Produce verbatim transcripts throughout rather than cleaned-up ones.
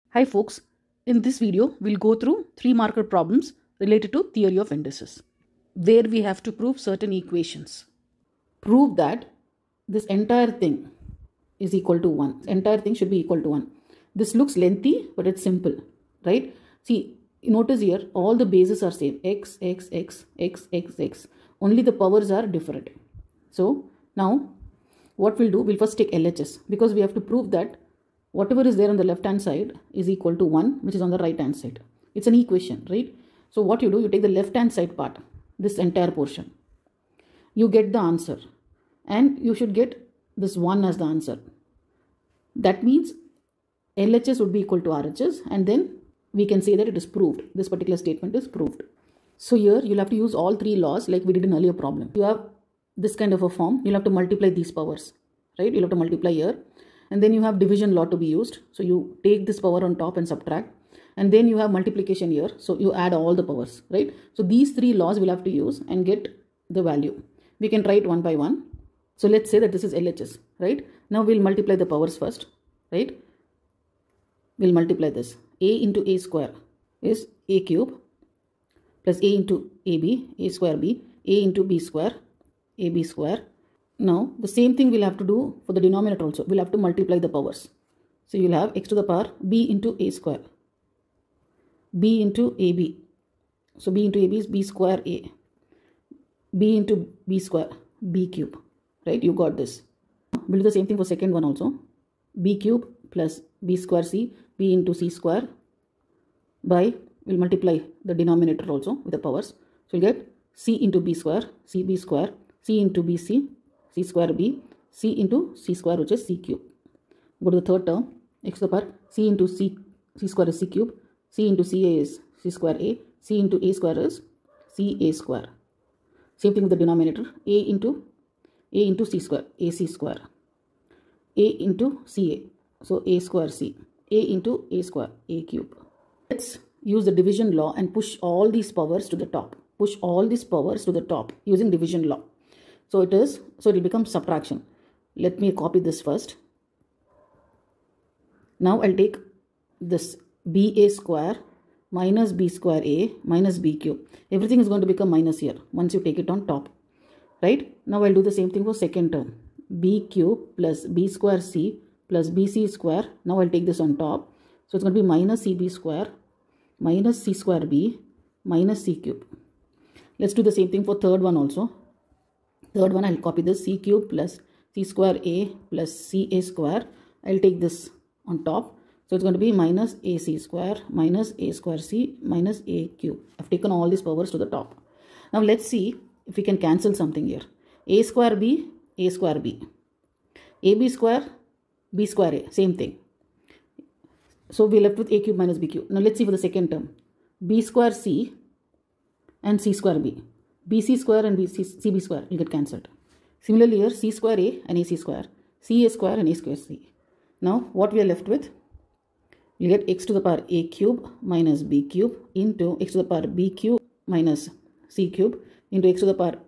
Hi folks, in this video we'll go through three marker problems related to theory of indices where we have to prove certain equations. Prove that this entire thing is equal to one. Entire thing should be equal to one. This looks lengthy but it's simple, right? See, notice here all the bases are same, x, x, x, x, x, x. Only the powers are different. So now what we'll do, we'll first take L H S because we have to prove that whatever is there on the left hand side is equal to one which is on the right hand side. It's an equation, right? So what you do, you take the left hand side part, this entire portion. You get the answer and you should get this one as the answer. That means L H S would be equal to R H S and then we can say that it is proved. This particular statement is proved. So here you'll have to use all three laws like we did in earlier problem. You have this kind of a form, you'll have to multiply these powers, right? You'll have to multiply here. And then you have division law to be used. So you take this power on top and subtract. And then you have multiplication here. So you add all the powers, right? So these three laws we'll have to use and get the value. We can write one by one. So let's say that this is L H S, right? Now we'll multiply the powers first, right? We'll multiply this. A into A square is A cube plus A into A B, A square B, A into B square, A B square. Now, the same thing we'll have to do for the denominator also. We'll have to multiply the powers. So, you'll have x to the power b into a square, b into ab. So, b into ab is b square a, b into b square, b cube, right? You got this. We'll do the same thing for second one also. B cube plus b square c, b into c square by, we'll multiply the denominator also with the powers. So, you'll get c into b square, cb square, c into bc, c square b, c into c square which is c cube. Go to the third term, x to the power c into c, c square is c cube, c into ca is c square a, c into a square is ca square. Same thing with the denominator, a into a into c square, ac square, a into ca, so a square c, a into a square, a cube. Let's use the division law and push all these powers to the top. Push all these powers to the top using division law. So it is, so it will become subtraction. Let me copy this first. Now I'll take this ba square minus b square a minus b cube. Everything is going to become minus here once you take it on top, right? Now I'll do the same thing for second term. B cube plus b square c plus bc square. Now I'll take this on top. So it's going to be minus cb square minus c square b minus c cube. Let's do the same thing for third one also. Third one, I'll copy this c cube plus c square a plus ca square. I'll take this on top. So it's going to be minus ac square minus a square c minus a cube. I've taken all these powers to the top. Now let's see if we can cancel something here. A square b, a square b. ab square, b square a, same thing. So we're left with a cube minus b cube. Now let's see for the second term. B square c and c square b. bc square and bc, cb square will get cancelled. Similarly here, c square a and ac square, ca square and a square c. Now what we are left with, we get x to the power a cube minus b cube into x to the power b cube minus c cube into x to the power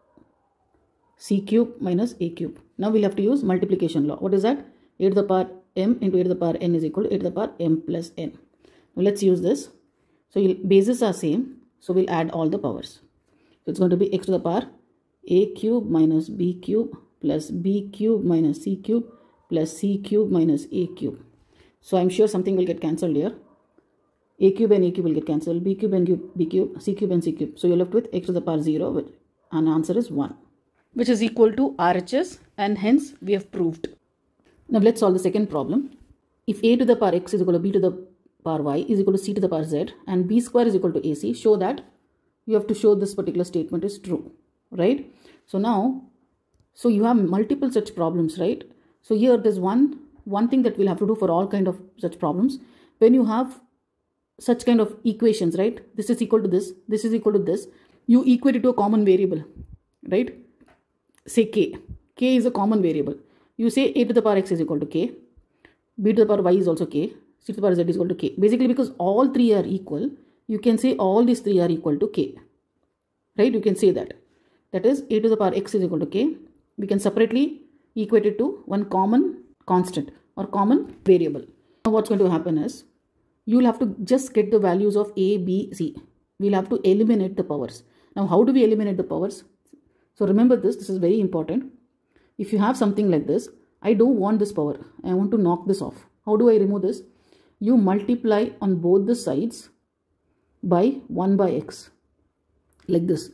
c cube minus a cube. Now we'll have to use multiplication law. What is that? A to the power m into a to the power n is equal to a to the power m plus n. Now let's use this. So bases are same, so we'll add all the powers. So it's going to be x to the power a cube minus b cube plus b cube minus c cube plus c cube minus a cube. So I'm sure something will get cancelled here. A cube and a cube will get cancelled. B cube and b cube, c cube and c cube. So you're left with x to the power zero, which, and answer is one. Which is equal to R H S and hence we have proved. Now let's solve the second problem. If a to the power x is equal to b to the power y is equal to c to the power z and b square is equal to ac, show that you have to show this particular statement is true, right? So now, so you have multiple such problems, right? So here there's one, one thing that we'll have to do for all kind of such problems. When you have such kind of equations, right? This is equal to this, this is equal to this. You equate it to a common variable, right? Say k. K is a common variable. You say a to the power x is equal to k. B to the power y is also k. C to the power z is equal to k. Basically because all three are equal, you can say all these three are equal to k, right? You can say that. That is a to the power x is equal to k. We can separately equate it to one common constant or common variable. Now what's going to happen is, you will have to just get the values of a, b, c. We'll have to eliminate the powers. Now, how do we eliminate the powers? So remember this, this is very important. If you have something like this, I don't want this power. I want to knock this off. How do I remove this? You multiply on both the sides by one by x, like this.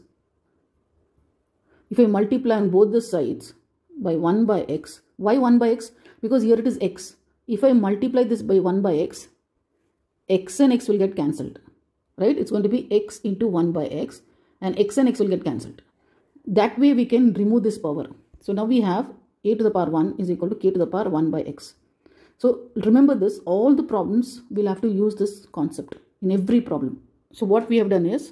If I multiply on both the sides by one by x, why one by x? Because here it is x. If I multiply this by one by x, x and x will get cancelled, right? It's going to be x into one by x, and x and x will get cancelled. That way we can remove this power. So now we have a to the power one is equal to k to the power one by x. So remember this, all the problems we'll have to use this concept in every problem. So what we have done is,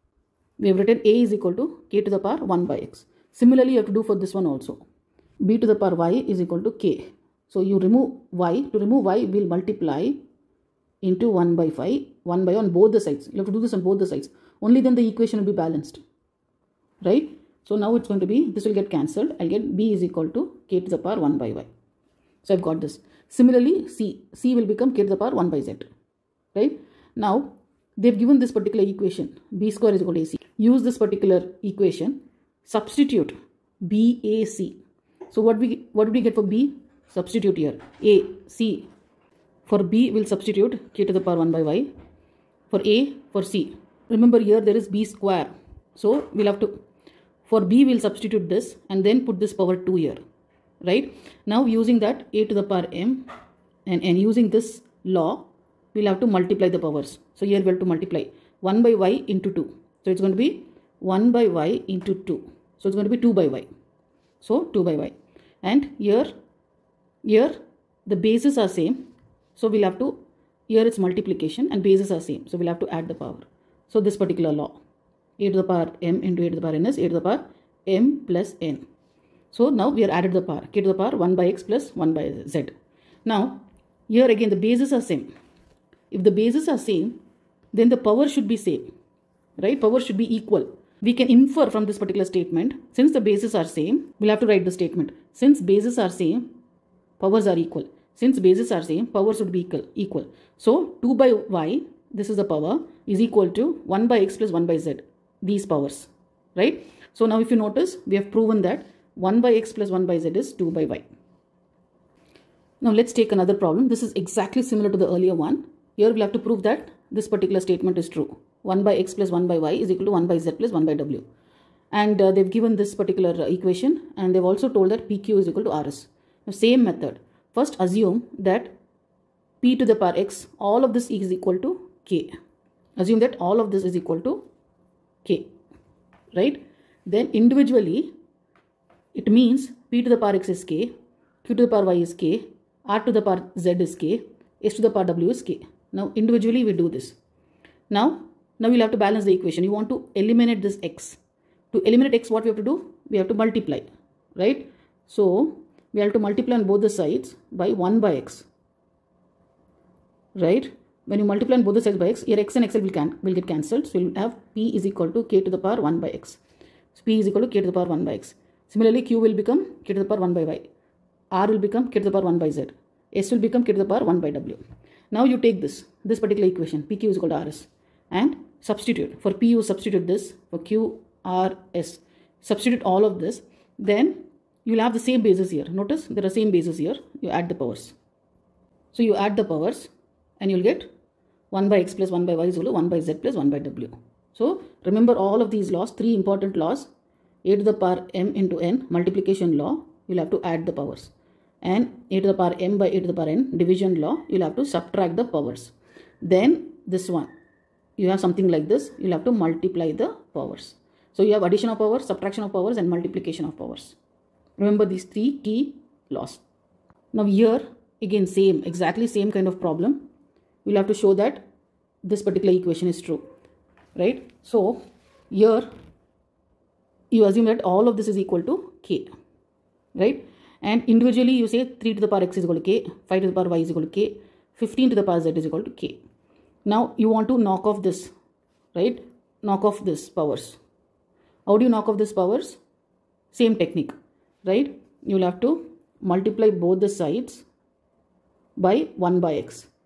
we have written a is equal to k to the power one by x. Similarly, you have to do for this one also. B to the power y is equal to k. So you remove y. To remove y, we'll multiply into one by five, one by on both the sides. You have to do this on both the sides. Only then the equation will be balanced, right? So now it's going to be, this will get cancelled. I'll get b is equal to k to the power one by y. So I've got this. Similarly, c. c will become k to the power one by z, right? Now, they've given this particular equation, b square is equal to ac. Use this particular equation, substitute b, a, c. So what we what do we get for b? Substitute here, a, c. For b, we'll substitute k to the power one by y. For a, for c. Remember here there is b square. So we'll have to, for b, we'll substitute this and then put this power two here, right? Now using that a to the power m and, and using this law, we'll have to multiply the powers. So here we have to multiply one by y into two. So it's going to be one by y into two. So it's going to be two by y. So two by y. And here, here the bases are same. So we'll have to, here it's multiplication and bases are same. So we'll have to add the power. So this particular law, a to the power m into a to the power n is a to the power m plus n. So now we are added the power, k to the power one by x plus one by z. Now, here again the bases are same. If the bases are same, then the power should be same, right? Power should be equal. We can infer from this particular statement, since the bases are same, we'll have to write the statement. Since bases are same, powers are equal. Since bases are same, powers would be equal. equal. So two by y, this is the power, is equal to one by x plus one by z. These powers, right? So now if you notice, we have proven that one by x plus one by z is two by y. Now let's take another problem. This is exactly similar to the earlier one. Here we'll have to prove that this particular statement is true. one by x plus one by y is equal to one by z plus one by w. And uh, they've given this particular uh, equation, and they've also told that P Q is equal to R S. Now same method. First assume that P to the power x, all of this is equal to k. Assume that all of this is equal to k, right? Then individually, it means P to the power x is k, Q to the power y is k, R to the power z is k, S to the power w is k. Now individually we do this. Now, now we'll have to balance the equation. You want to eliminate this x. To eliminate x, what we have to do? We have to multiply, right? So we have to multiply on both the sides by one by x, right? When you multiply on both the sides by x, here x and x will, can, will get cancelled. So you'll have p is equal to k to the power one by x. So p is equal to k to the power one by x. Similarly, q will become k to the power one by y. R will become k to the power one by z. S will become k to the power one by w. Now you take this, this particular equation, P Q is equal to R S, and substitute. For P, you substitute this. For Q, R, S. Substitute all of this. Then you'll have the same bases here. Notice there are same bases here. You add the powers. So you add the powers and you'll get one by x plus one by y is equal to one by z plus one by w. So remember all of these laws, three important laws. A to the power m into n, multiplication law, you'll have to add the powers. And a to the power m by a to the power n, division law, you'll have to subtract the powers. Then this one, you have something like this, you'll have to multiply the powers. So you have addition of powers, subtraction of powers, and multiplication of powers. Remember these three key laws. Now here, again same, exactly same kind of problem. We'll have to show that this particular equation is true, right? So here, you assume that all of this is equal to k, right? And individually you say three to the power x is equal to k, five to the power y is equal to k, fifteen to the power z is equal to k. Now you want to knock off this, right? Knock off this powers. How do you knock off this powers? Same technique, right? You will have to multiply both the sides by one by x.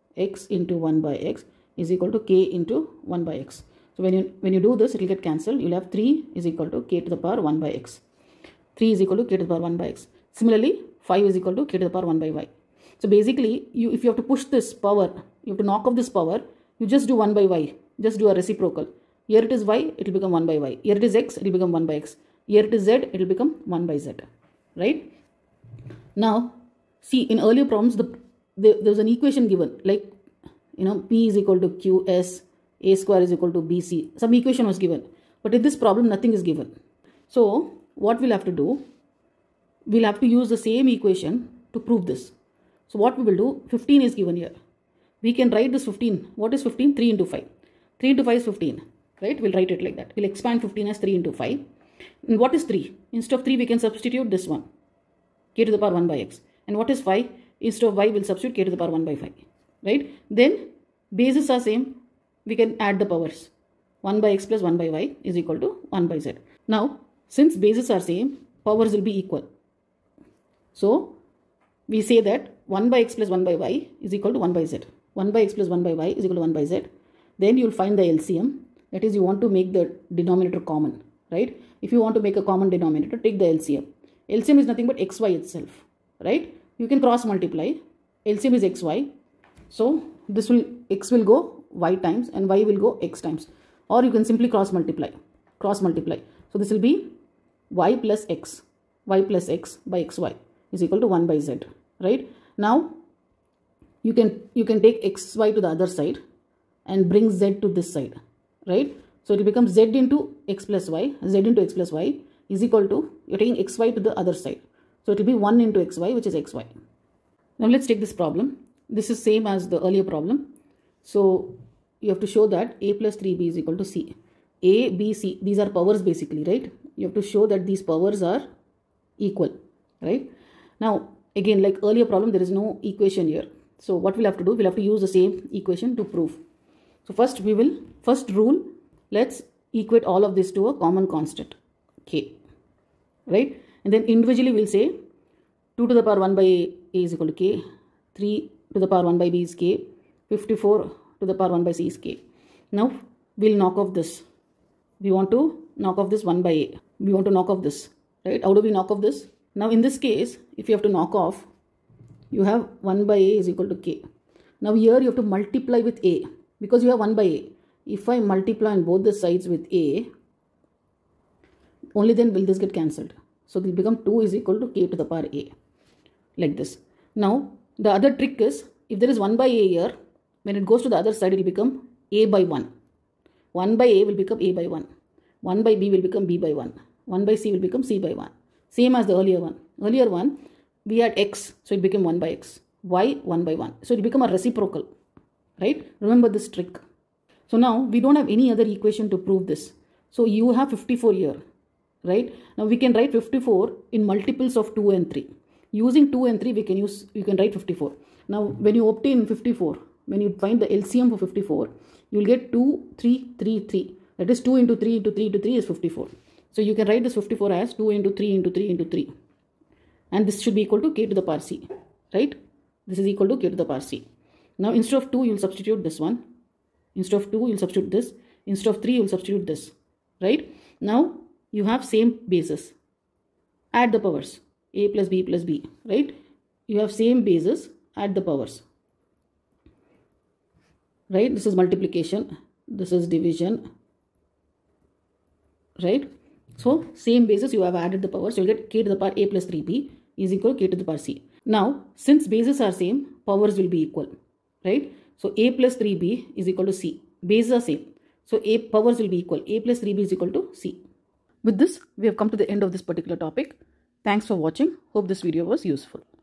x into one by x is equal to k into one by x. So when you when you do this, it will get cancelled. You'll have three is equal to k to the power one by x. three is equal to k to the power one by x. Similarly, five is equal to k to the power one by y. So basically, you if you have to push this power, you have to knock off this power, you just do one by y. Just do a reciprocal. Here it is y, it will become one by y. Here it is x, it will become one by x. Here it is z, it will become one by z. Right? Now, see, in earlier problems, the, the there was an equation given, like, you know, P is equal to Q S, A square is equal to B C. Some equation was given. But in this problem, nothing is given. So, what we'll have to do, we'll have to use the same equation to prove this. So, what we will do, fifteen is given here. We can write this fifteen. What is fifteen? three into five. three into five is fifteen. Right? We'll write it like that. We'll expand fifteen as three into five. And what is three? Instead of three, we can substitute this one. K to the power one by x. And what is five? Instead of y, we'll substitute k to the power one by five. Right? Then, bases are same. We can add the powers. one by x plus one by y is equal to one by z. Now, since bases are same, powers will be equal. So, we say that one by x plus one by y is equal to one by z. one by x plus one by y is equal to one by z. Then you will find the L C M. That is, you want to make the denominator common. Right? If you want to make a common denominator, take the L C M. L C M is nothing but xy itself. Right? You can cross multiply. L C M is xy. So, this will, x will go y times and y will go x times. Or you can simply cross multiply. Cross multiply. So, this will be y plus x. Y plus x by xy is equal to one by z. Right? Now, you can, you can take xy to the other side and bring z to this side. Right? So, it will become z into x plus y. Z into x plus y is equal to, you are taking xy to the other side. So, it will be one into xy, which is xy. Now, let's take this problem. This is same as the earlier problem. So, you have to show that a plus three b is equal to c. A, b, c, these are powers basically, right? You have to show that these powers are equal, right? Now, again, like earlier problem, there is no equation here. So, what we'll have to do, we'll have to use the same equation to prove. So, first we will, first rule, let's equate all of this to a common constant, k, right? And then individually we'll say two to the power one by a is equal to k, three to the power one by b is k, fifty-four to the power one by c is k. Now, we'll knock off this. We want to knock off this one by a. We want to knock off this, right? How do we knock off this? Now, in this case, if you have to knock off, you have one by a is equal to k. Now, here you have to multiply with a because you have one by a. If I multiply on both the sides with a, only then will this get cancelled. So, it will become two is equal to k to the power a, like this. Now, the other trick is, if there is one by a here, when it goes to the other side, it will become a by one. one by a will become a by one. one by b will become b by one. one by c will become c by one. Same as the earlier one. Earlier one, we had x, so it became one by x. Y, one by one. So, it become a reciprocal, right? Remember this trick. So, now we don't have any other equation to prove this. So, you have fifty-four here, right? Now, we can write fifty-four in multiples of two and three. Using two and three, we can use, you can write fifty-four. Now, when you obtain fifty-four, when you find the L C M for fifty-four, you will get two, three, three, three. That is two into three into three into three is fifty-four. So, you can write this fifty-four as two into three into three into three. And this should be equal to k to the power c, right? This is equal to k to the power c. Now, instead of two, you will substitute this one. Instead of two, you will substitute this. Instead of three, you will substitute this, right? Now, you have same bases. Add the powers. A plus b plus b, right? You have same bases. Add the powers. Right? This is multiplication. This is division. Right? So, same basis you have added the powers. So, you get k to the power a plus three b is equal to k to the power c. Now, since bases are same, powers will be equal. Right? So, a plus three b is equal to c. Bases are same. So, a powers will be equal. A plus three b is equal to c. With this, we have come to the end of this particular topic. Thanks for watching. Hope this video was useful.